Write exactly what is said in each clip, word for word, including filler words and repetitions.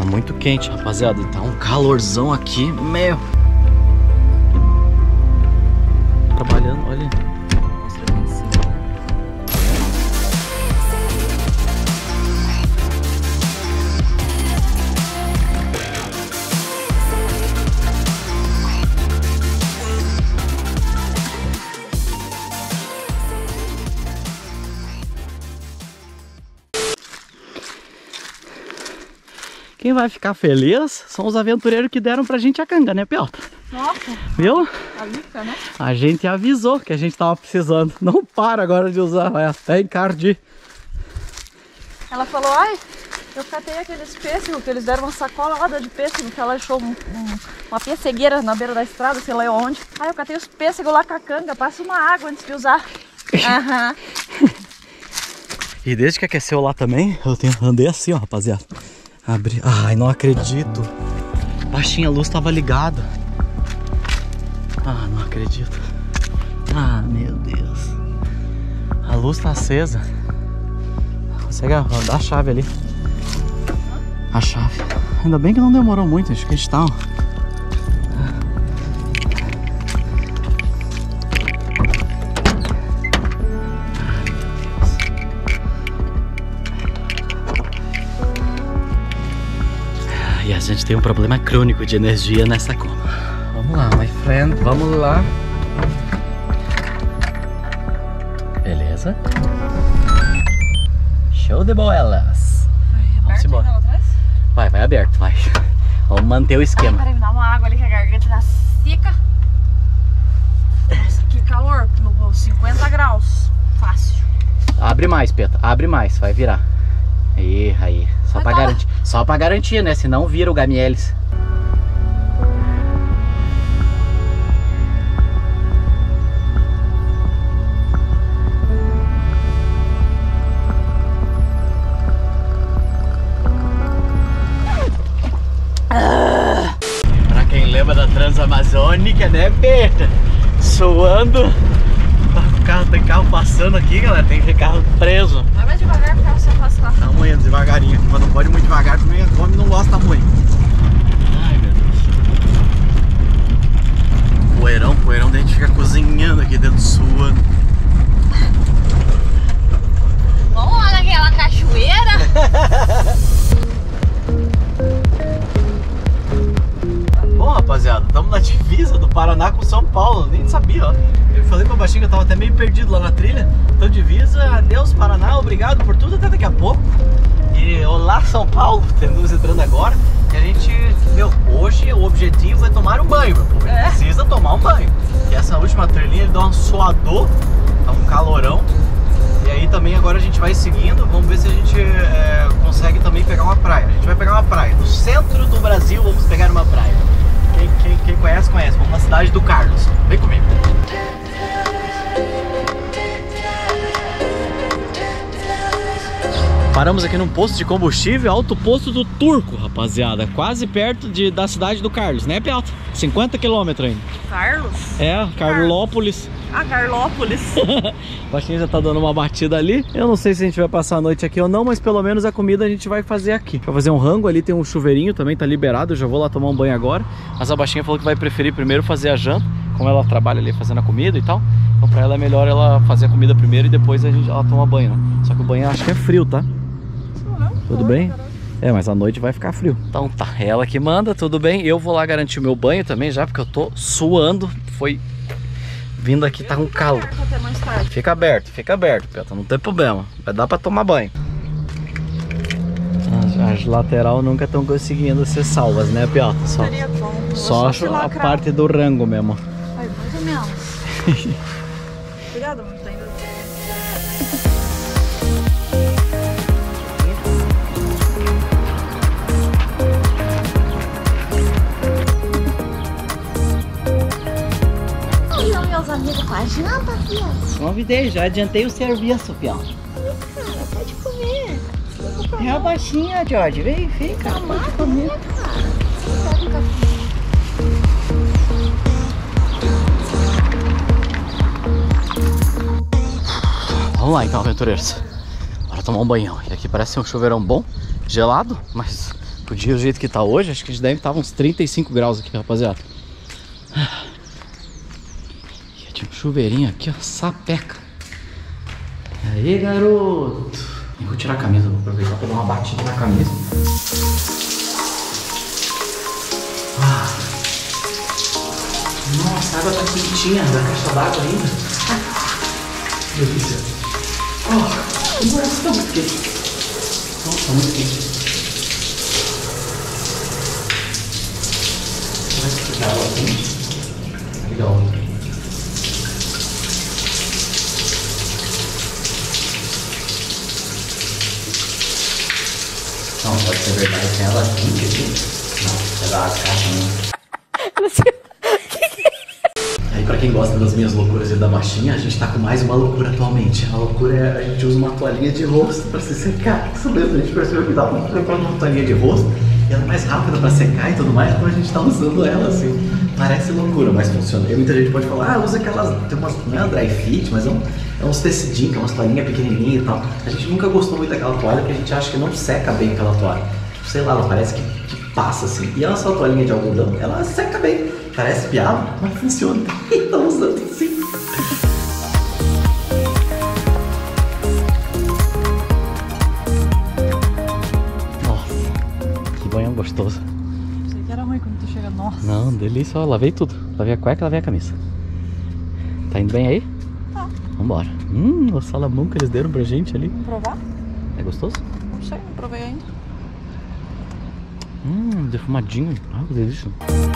Tá muito quente, rapaziada. Tá um calorzão aqui, meu. Trabalhando, olha. Quem vai ficar feliz são os aventureiros que deram pra gente a canga, né, Pelta? Nossa! Viu? A lica, né? A gente avisou que a gente tava precisando. Não para agora de usar, vai até encardir. Ela falou, ai, eu catei aqueles pêssegos, que eles deram uma sacola de pêssego, que ela achou um, um, uma pessegueira na beira da estrada, sei lá onde. Ai, eu catei os pêssegos lá com a canga, passa uma água antes de usar. Aham. E desde que aqueceu lá também, eu tenho, andei assim, ó, rapaziada. Abri. Ai, não acredito. Baixinha, a luz tava ligada. Ah, não acredito. Ah, meu Deus. A luz tá acesa. Consegue dar a chave ali. A chave. Ainda bem que não demorou muito, acho que a gente tá, ó. E a gente tem um problema crônico de energia nessa coma. Vamos lá, my friend, vamos lá. Beleza. Show de bolas. Vamos embora. Vai, vai aberto, vai. Vamos manter o esquema. Peraí, me dá uma água ali que a garganta tá seca. Nossa, que calor, no cinquenta graus. Fácil. Abre mais, Peta, abre mais, vai virar. Aí, aí. Só pra garantir, só pra garantir, né? Senão vira o Gamielis. Ah. Pra quem lembra da Transamazônica, né, Berta? Suando. Carro, tem carro passando aqui, galera. Tem carro preso. Vai mais devagar pra você afastar. Estamos indo devagarinho. Mas não pode muito devagar, porque o homem não gosta muito. Ai, meu Deus. Poeirão, poeirão. Daí a gente fica cozinhando aqui dentro, suando. Vamos lá naquela cachoeira. Bom, rapaziada, estamos na divisa do Paraná com São Paulo. Nem sabia, ó. Eu falei pra baixinho que eu tava até meio perdido lá na trilha. Então divisa, adeus Paraná, obrigado por tudo, até daqui a pouco. E olá São Paulo, temos entrando agora. E a gente, meu, hoje o objetivo é tomar um banho, meu povo. É. Precisa tomar um banho. E essa última trilhinha ele dá um suador, tá um calorão. E aí também agora a gente vai seguindo, vamos ver se a gente é, consegue também pegar uma praia. A gente vai pegar uma praia. No centro do Brasil vamos pegar uma praia. Quem, quem, quem conhece, conhece. Vamos na cidade do Carlos. Vem comigo. Paramos aqui num posto de combustível, alto posto do Turco, rapaziada. Quase perto de, da cidade do Carlos, né, Pelta? cinquenta quilômetros ainda. Carlos? É, Carlópolis. Ah, Carlópolis. O baixinho já tá dando uma batida ali. Eu não sei se a gente vai passar a noite aqui ou não, mas pelo menos a comida a gente vai fazer aqui. Vai fazer um rango, ali tem um chuveirinho também, tá liberado. Eu já vou lá tomar um banho agora. Mas a baixinha falou que vai preferir primeiro fazer a janta, como ela trabalha ali fazendo a comida e tal. Então pra ela é melhor ela fazer a comida primeiro e depois a gente, ela toma banho, né? Só que o banho eu acho que é frio, tá? Tudo bem? É, mas à noite vai ficar frio. Então tá, ela que manda, tudo bem. Eu vou lá garantir o meu banho também já, porque eu tô suando. Foi vindo aqui, tá com calor. Fica aberto, fica aberto, Peta, não tem problema. Vai dar pra tomar banho. As, as lateral nunca estão conseguindo ser salvas, né, Peta? Só, só, só a parte do rango mesmo. Ai, mais ou menos. Cuidado, não tá indo. Meus amigos com a janta, filha. Convidei, já adiantei o serviço, Pião. Cara, pode comer. É a baixinha, George. Vem, vem, cara. Pode comer. Pega um café. Vamos lá então, aventureiros. Bora tomar um banhão. E aqui parece um chuveirão bom, gelado, mas O dia do jeito que tá hoje, acho que a gente deve estar uns trinta e cinco graus aqui, rapaziada. E tinha um chuveirinho aqui, ó, sapeca. Aí, garoto. Eu vou tirar a camisa, vou aproveitar pra dar uma batida na camisa. Ah. Nossa, a água tá quentinha, da caixa d'água ainda. Que delícia. Oh, agora tá muito quente. Nossa, muito quente. Vai pegar água quente. Legal. Não, pode ser verdade, tem ela quente aqui. Não, é da caixa não. Aí pra quem gosta das minhas loucuras e da machinha, a gente tá com mais uma loucura atualmente. A loucura é a gente usa uma toalhinha de rosto pra se secar. Isso mesmo, a gente percebeu que dá pra trocar uma toalhinha de rosto e ela é mais rápida pra secar e tudo mais, então a gente tá usando ela assim. Parece loucura, mas funciona. E muita gente pode falar, ah, usa aquelas, tem umas, não é uma dry fit, mas é, um, é uns tecidinhos, que é umas toalhinhas pequenininhas e tal. A gente nunca gostou muito daquela toalha porque a gente acha que não seca bem aquela toalha. Sei lá, ela parece que, que passa assim. E ela só toalhinha de algodão, ela seca bem. Parece piada, mas funciona. Então usando assim. Nossa, que banho gostoso. Sei que era ruim quando tu chega, nossa. Não, delícia, ó, lavei tudo. Lavei a cueca, lavei a camisa. Tá indo bem aí? Tá. Vambora. Hum, o salamão que eles deram pra gente ali. Vamos provar? É gostoso? Não sei, não provei ainda. Hum, defumadinho. Ah, que delícia.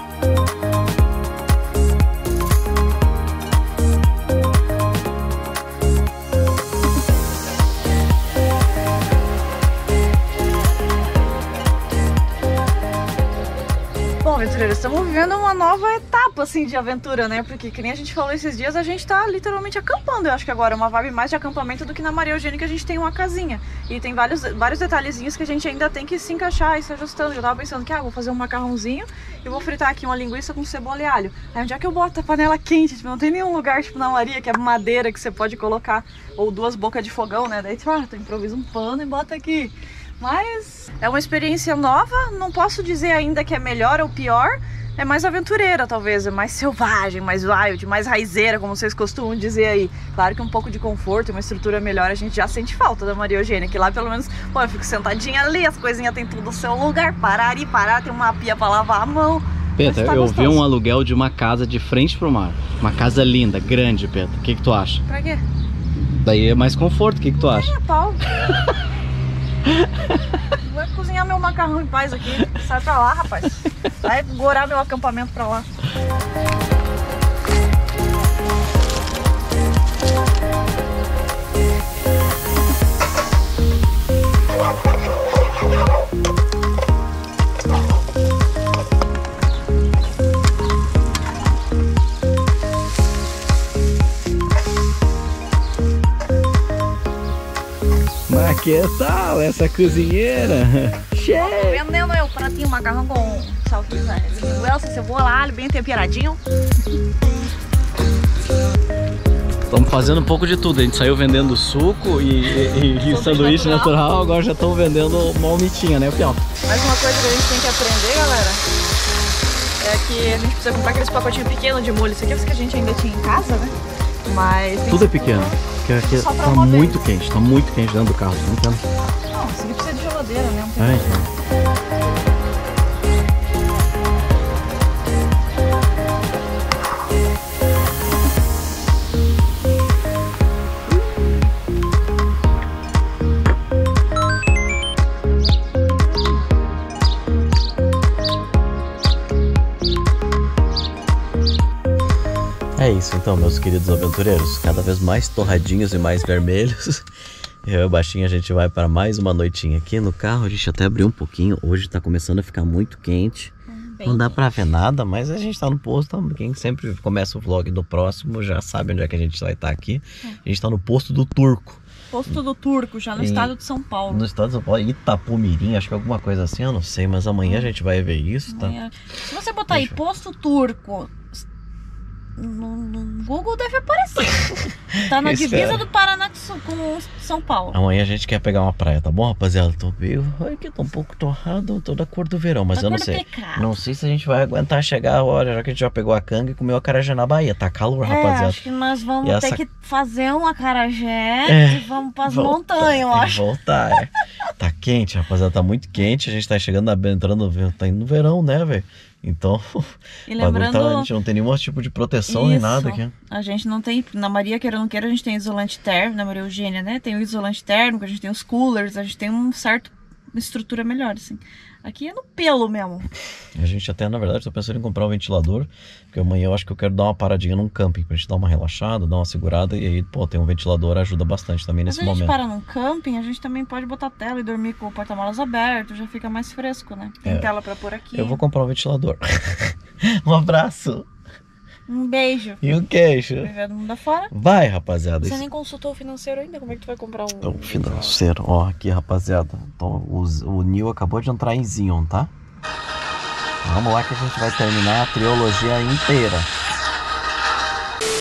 Bom, aventureiros, estamos vivendo uma nova etapa assim de aventura, né? Porque, que nem a gente falou esses dias, a gente tá literalmente acampando. Eu acho que agora é uma vibe mais de acampamento do que na Maria Eugênia, que a gente tem uma casinha. E tem vários, vários detalhezinhos que a gente ainda tem que se encaixar e se ajustando. Eu tava pensando que, ah, vou fazer um macarrãozinho e vou fritar aqui uma linguiça com cebola e alho. Aí onde é que eu boto a panela quente? Tipo, não tem nenhum lugar, tipo, na Maria, que é madeira que você pode colocar. Ou duas bocas de fogão, né? Daí, tipo, ah, tu improvisa um pano e bota aqui. Mas é uma experiência nova, não posso dizer ainda que é melhor ou pior, é mais aventureira talvez, é mais selvagem, mais wild, mais raizeira, como vocês costumam dizer aí. Claro que um pouco de conforto e uma estrutura melhor a gente já sente falta da Maria Eugênia, que lá pelo menos, pô, eu fico sentadinha ali, as coisinhas tem tudo no seu lugar, parar e parar, tem uma pia pra lavar a mão. Peter, tá eu gostoso. vi um aluguel de uma casa de frente pro mar, uma casa linda, grande, Peter, o que que tu acha? Pra quê? Daí é mais conforto, o que que tu acha? É, pau. Vou cozinhar meu macarrão em paz aqui. Sai pra lá, rapaz. Vai gorar meu acampamento pra lá. Mas que tal essa cozinheira? Cheio! Tô vendendo aí o pratinho, macarrão com salsicha, linguiça, cebola, alho, bem temperadinho. Estamos fazendo um pouco de tudo. A gente saiu vendendo suco e, e, e sanduíche natural. natural, agora já estamos vendendo uma almitinha, né, Piau? Mais uma coisa que a gente tem que aprender, galera, é que a gente precisa comprar aqueles pacotinhos pequenos de molho. Isso aqui é os que a gente ainda tinha em casa, né? Mas tudo é pequeno. Porque aqui só tá muito quente, tá muito quente dentro do carro, não entendo. Não, isso aqui precisa de geladeira, né? É, então. É isso então, meus queridos aventureiros, cada vez mais torradinhos e mais vermelhos. Eu e a Baixinha, a gente vai para mais uma noitinha aqui no carro. A gente até abriu um pouquinho, hoje tá começando a ficar muito quente. Bem Não dá pra ver nada, mas a gente tá no posto. Quem sempre começa o vlog do próximo já sabe onde é que a gente vai estar aqui. A gente tá no posto do Turco. Posto do Turco, já no em, estado de São Paulo. No estado de São Paulo, Itapumirim, acho que é alguma coisa assim, eu não sei, mas amanhã a gente vai ver isso, amanhã. Tá? Se você botar Deixa. aí, Posto Turco, no, no Google deve aparecer. Tá na divisa do Paraná com São Paulo. Amanhã a gente quer pegar uma praia, tá bom, rapaziada? Tô meio... Olha que tô um pouco torrado, tô da cor do verão, mas Da eu não cor do sei. pecado. Não sei se a gente vai aguentar chegar a hora, já que a gente já pegou a canga e comeu a acarajé na Bahia. Tá calor, É, rapaziada. acho que nós vamos E essa- ter que fazer um acarajé É, e vamos pras Voltar, montanhas, eu tem que acho. voltar, é. Tá quente, rapaziada, tá muito quente. A gente tá chegando, na, entrando, no ver- tá indo no verão, né, velho? Então, E o bagulho lembrando, tá, a gente não tem nenhum tipo de proteção nem Isso. nada aqui. A gente não tem, na Maria queira ou não queira, a gente tem isolante térmico, na Maria Eugênia, né? Tem o isolante térmico, a gente tem os coolers, a gente tem um certo uma estrutura melhor, assim. Aqui é no pelo mesmo. A gente até, na verdade, tá pensando em comprar um ventilador, porque amanhã eu acho que eu quero dar uma paradinha num camping, pra gente dar uma relaxada, dar uma segurada, e aí, pô, ter um ventilador ajuda bastante também Mas nesse a gente momento. para num camping, a gente também pode botar tela e dormir com o porta-malas aberto, já fica mais fresco, né? Tem É. tela pra pôr aqui. Eu vou comprar um ventilador. Um abraço Um beijo. e um queijo. Viver do mundo afora. Vai, rapaziada. Você Isso- nem consultou o financeiro ainda? Como é que tu vai comprar um? Então, financeiro, ó, aqui, rapaziada. Então, o, o Nil acabou de entrar em Zion, tá? Vamos lá que a gente vai terminar a trilogia inteira.